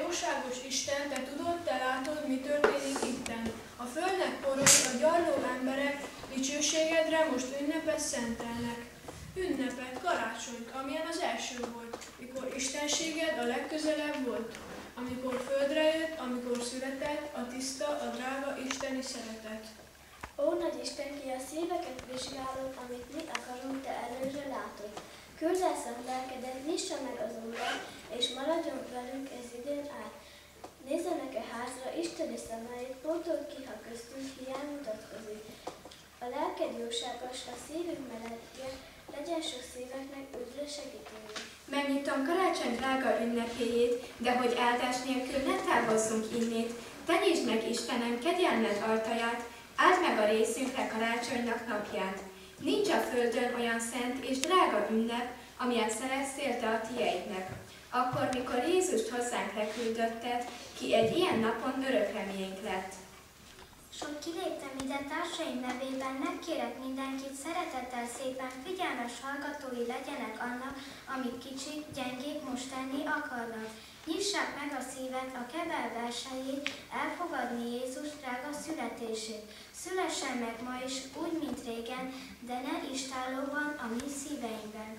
jóságos Isten, te tudod, te látod, mi történik itten. A földnek porol, a gyarló emberek, dicsőségedre most ünnepet szentelnek. Ünnepet, karácsonyt, amilyen az első volt, mikor istenséged a legközelebb volt. Amikor földre jött, amikor született, a tiszta, a drága isteni szeretet. Ó, nagy Isten, ki a szíveket vizsgálod, amit mi akarunk, te előre látod. Küld el szent lelkedet, nyissa meg az urat, és maradjon velünk ez idén át. Nézzenek-e házra isteni szemeit, pótold ki, ha köztünk hiány mutatkozik. A lelked jóságos, a szívünk melegje, legyen sok szíveknek üdvre segítője. Megnyitom karácsony drága ünnepéjét, de hogy áldás nélkül ne távozzunk innét. Te nyisd meg, Istenem, kegyelmed ajtaját, áld meg a részünkre karácsonynak napját. Nincs a földön olyan szent és drága ünnep, amilyen szereztél te a tieidnek. Akkor, mikor Jézust hozzánk leküldötted, ki egy ilyen napon örökre miénk lett. S hogy kiléptem ide társaim nevében, megkérek mindenkit, szeretettel szépen figyelmes hallgatói legyenek annak, amit kicsik, gyengék most tenni akarnak. Nyissák meg a szívet a kebel versejét, elfogadni Jézus drága születését. Szülessen meg ma is, úgy, mint régen, de ne istállóban a mi szíveinkben.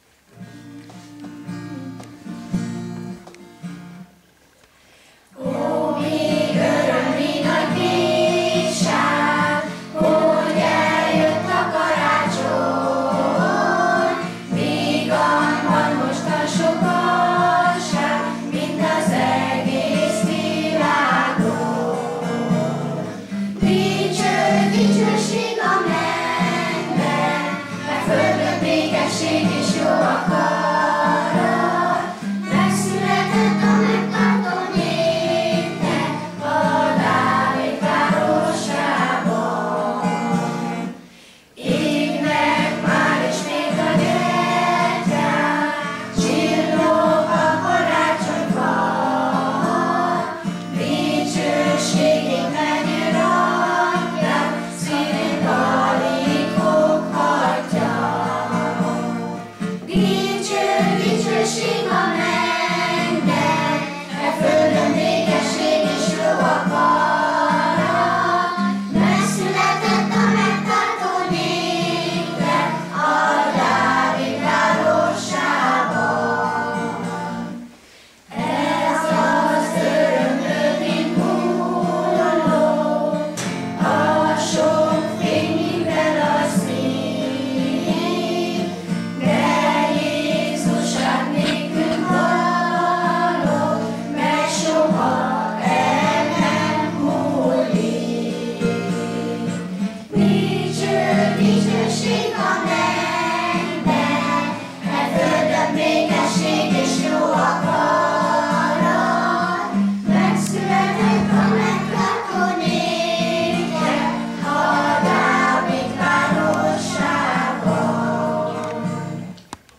Ó, mi öröm, mi nagy bírság, hogy eljött a karácsony. Vígan van most a sokaság, mind az egész világon. Dicsőség a mennyben, mert földön békesség és jó akarat. Megszületett a megtartó népnek a Dávid városában. Égnek már ismét a gyertyák, csillog a karácsonyfa. Dicsőségét mennyire adják, szívét alig foghatja. Dicsőség a mennyben, e földön békesség és jó akarat. Megszületett a megtartó népnek a Dávid városában. Ez az örömlő, mint múló, a sok fény, mivel a szív, de Jézusát nékünk halott, meg soha el nem múlik. Dicsőség a mennyben, e földön békesség és jó akarat. Megszületett a megtartó népnek a Dávid városában.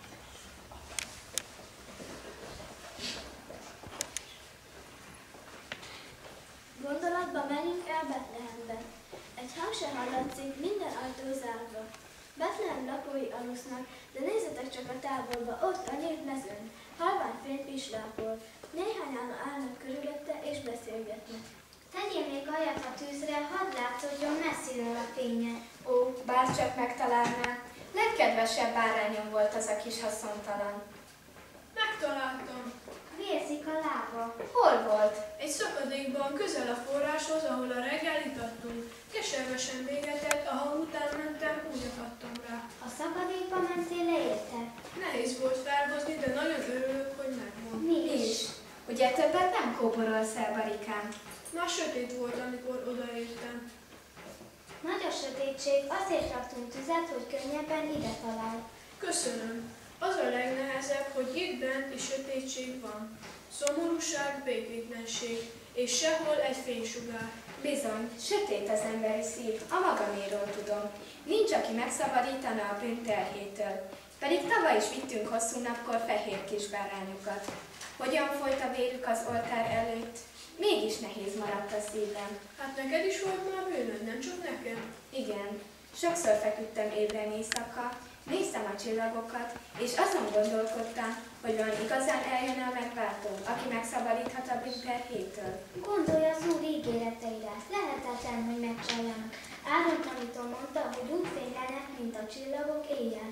Gondolatba menjünk el Betlehembe. Egy hang se hallatszik, minden ajtó zárva. Betlehem lakói alusznak, de nézzetek csak a távolba, ott a nyílt mezőn. Halvány fény pislápol. Néhányan állnak körülötte és beszélgetnek. Tegyél még olyat a tűzre, hadd látszódjon messziről a fénye. Ó, bárcsak megtalálná, legkedvesebb bárányom volt az a kis haszontalan. Megtaláltam. Vérzik a lába. Hol volt? Egy szakadékban, közel a forráshoz, ahol a reggelit adtunk. Keservesen végetett, a hang után mentem, úgy akadtam rá. A szakadékba mentél le érte? Nehéz volt felhozni, de nagyon örülök, hogy megvan. Mi Mi is. Ugye többet nem kóborolsz el, Barikám? Már sötét volt, amikor odaértem. Nagy a sötétség, azért raktunk tüzet, hogy könnyebben ide találj. Köszönöm. Az a legnehezebb, hogy itt bent is sötétség van. Szomorúság, békétlenség, és sehol egy fénysugár. Bizony, sötét az emberi szív, a magaméról tudom. Nincs, aki megszabadítana a bűnterhétől. Pedig tavaly is vittünk hosszú napkor fehér kisbárányokat. Hogyan folyt a vérük az oltár előtt? Mégis nehéz maradt a szívem. Hát neked is volt már bűnöd, nem csak nekem? Igen, sokszor feküdtem ébren éjszaka, Néztem a csillagokat, és azon gondolkodtam, hogy van igazán eljön a megváltó, aki megszabadíthat a bűnterhétől. Gondolj az Úr ígéreteire, lehetetlen, hogy megcsaljanak. Áron tanító mondta, hogy úgy fénylenek, mint a csillagok éjjel.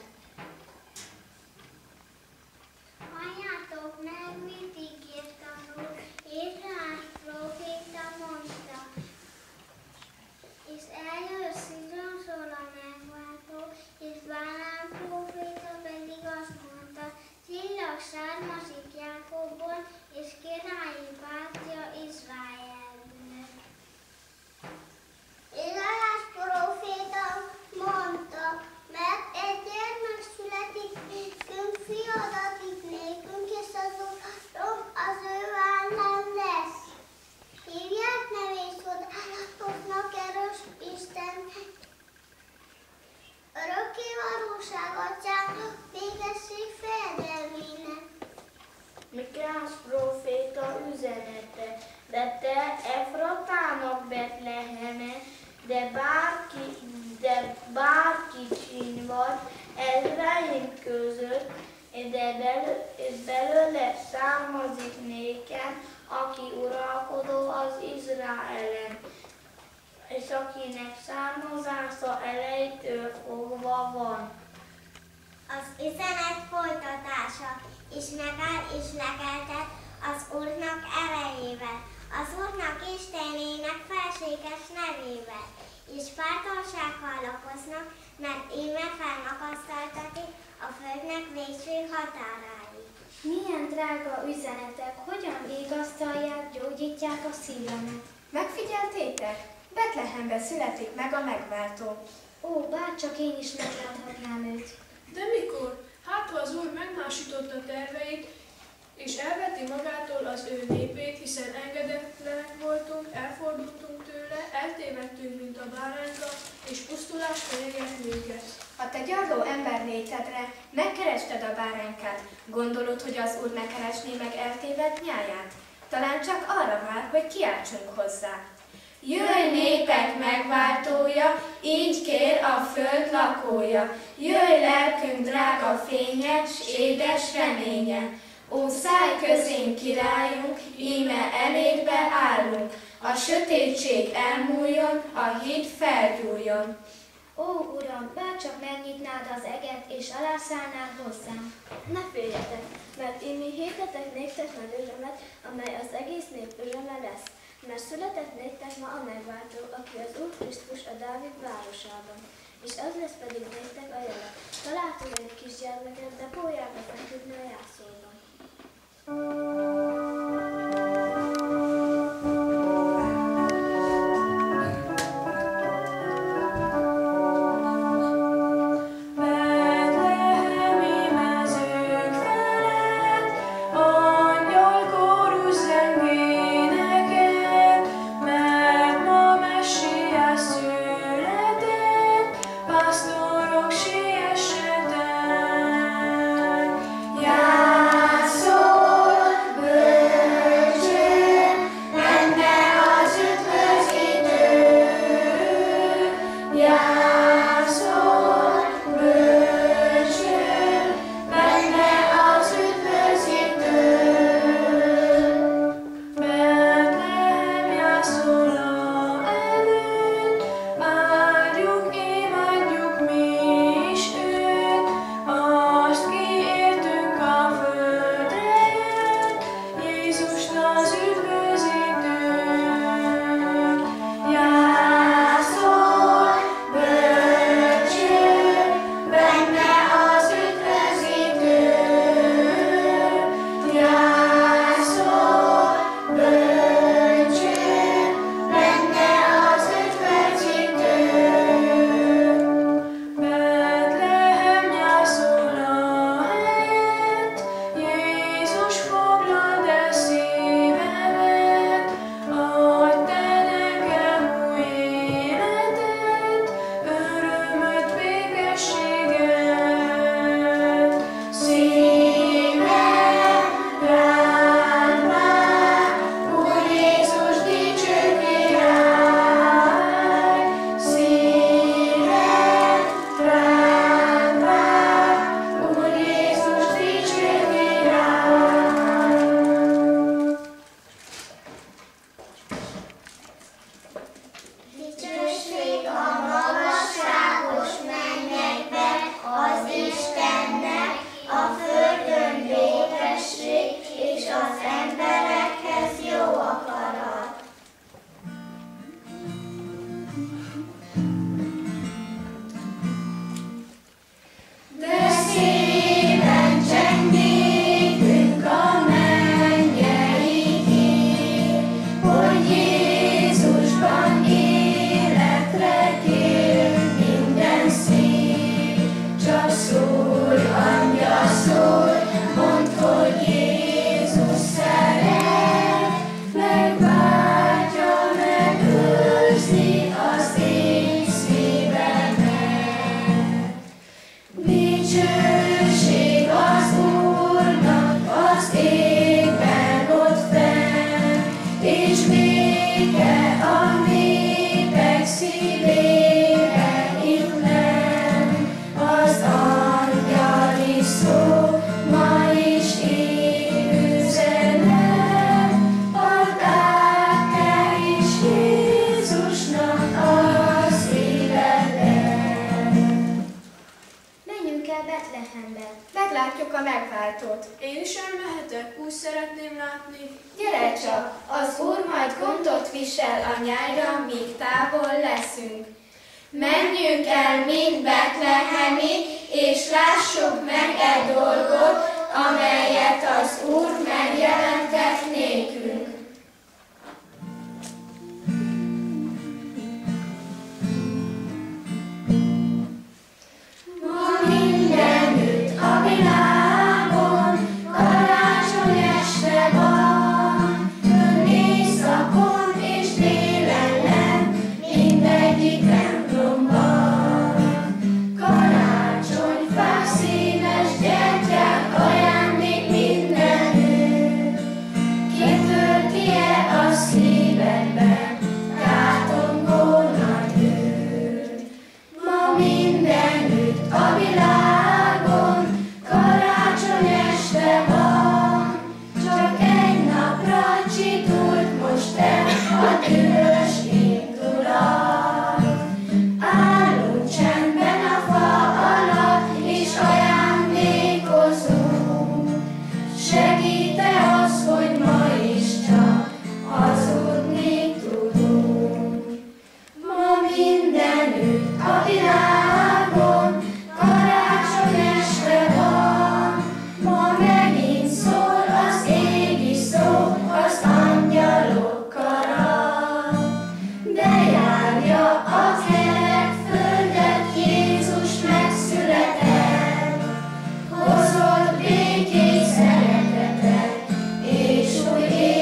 Halljátok meg, mit ígért az Úr, Ézsaiás próféta mondta. És eljön Szidon szól a megváltó, és Bálám próféta pedig azt mondta, csillag származik Jákobból, és királyi pártja Izraelnek. Ézsaiás próféta mondta, mert egy gyermek születik nékünk, fiú adatik nékünk, és az Uram az ő vállán lesz. Hívják nevét csodálatosnak, erős Istennek, örökké valóság atyának, végesség fejedelmének. Mikéás próféta üzenete, de te Efratának Betleheme, de bár kicsin vagy Ezraim között, de belőle származik nékem, aki uralkodó az Izraelen, és akinek származása elejétől fogva van. Az üzenet folytatása is megáll és legeltet az Úrnak erejével, az Úrnak Istenének felséges nevével, és bátorsággal lakoznak, mert íme felmagasztaltatik a földnek végső határáig. Milyen drága üzenetek, hogyan vigasztalják, gyógyítják a szívemet. Megfigyeltétek? Betlehembe születik meg a megváltó. Ó, bárcsak én is megláthatnám őt. De mikor? Hát ha az Úr megmásította terveit, és elveti magától az ő népét, hiszen engedetlenek voltunk, elfordultunk tőle, eltévedtünk, mint a bárányka, és pusztulás fenyeget minket. Ha te gyarló ember létedre megkerested a báránykát, gondolod, hogy az Úr ne keresné meg eltévedt nyáját? Talán csak arra vár, hogy kiáltsunk hozzá. Jöjj népek megváltója, így kér a föld lakója. Jöjj lelkünk drága fénye, s édes reménye. Ó, szállj közénk királyunk, íme elédbe állunk. A sötétség elmúljon, a hit felgyújjon. Ó, Uram, bárcsak megnyitnád az eget, és alászállnál hozzám. Ne féljetek, mert én mi hirdetek néktek nagy örömet, amely az egész nép öröme lesz. Mert született néktek ma a megváltó, aki az Úr Krisztus a Dávid városában. És az lesz pedig néktek a jele. Találtok egy kisgyermeket, de póljába feküdni a jászolban. Jászol, csak, az Úr majd gondot visel a nyájra, míg távol leszünk. Menjünk el mind Betlehemig, és lássuk meg e dolgot, amelyet az Úr megjelentett nékünk. Ma mindenütt a világon karácsony este van, jön éjszakon és délen lent mindegyik templomban. Karácsonyfák, színes gyertyák, ajándék mindenütt. Kitölti-e a szívedben tátongó nagy őr? Ma mindenütt a világon karácsony este van, csak egy napra csitult most el a dühös indulat. Állunk csendben a fa alatt, és ajándékozunk. Segít-e az, hogy ma is csak hazudni tudunk? Ma mindenütt a világon karácsony este van, ma megint szól az égi szó az angyalok kara. Bejárja a kerek földet, Jézus megszületett, hozott békét, szeretetet és új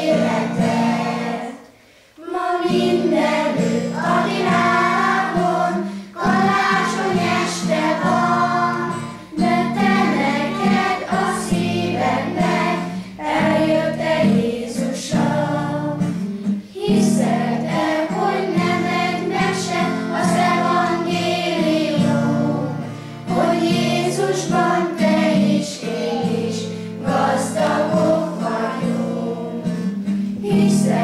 életet. Ma mindenütt a világon karácsony este van, de te neked a szívednek eljött-e Jézusa? Hiszed-e, hogy nem egy mese az evangélium, hogy Jézusban te is, én is gazdagok vagyunk? Hiszed